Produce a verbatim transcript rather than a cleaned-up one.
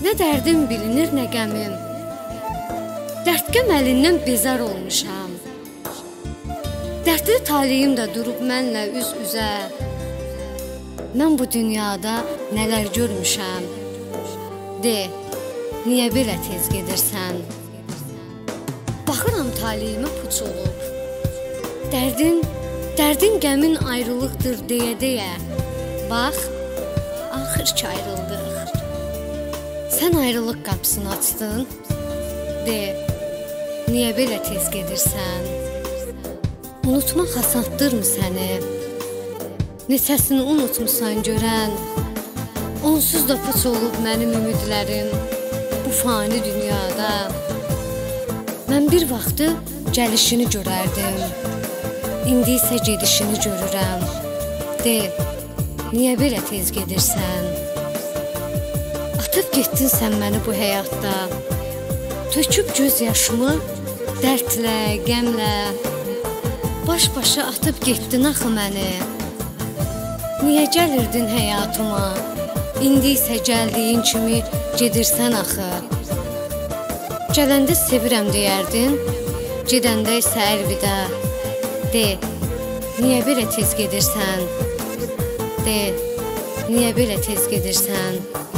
Nə dərdim bilinir, nə qəmim. Dərdqəm əlindən bezar olmuşam. Dərdli taleyim də durub mənlə üz-üzə. Mən bu dünyada nələr görmüşəm. De, niyə belə tez gedirsən? Baxıram taleyimə puç olub. Dərdin, dərdin qəmin ayrılıqdır deyə-deyə. Bax, axır ki ayrıldıq. Sən ayrılıq qapısını açdın. De, niyə belə tez gedirsən? Unutmaq asanddırmı səni? Neçəsini unutmusan görən? Onsuz da puç olub mənim ümidlərim bu fani dünyada. Mən bir vaxtı gəlişini görərdim. İndi isə gedişini görürəm. De, niyə belə tez gedirsən? Atıb getdin sən məni bu həyatda. Töküb göz yaşımı dərdlə, qəmlə. Baş-başa atıb getdin axı məni. Niyə gəlirdin həyatıma? İndi isə gəldiyin kimi gedirsən axı. Gələndə sevirəm deyərdin, gedəndə isə əlvida. De, niyə belə tez gedirsən? De, niyə belə tez gedirsən?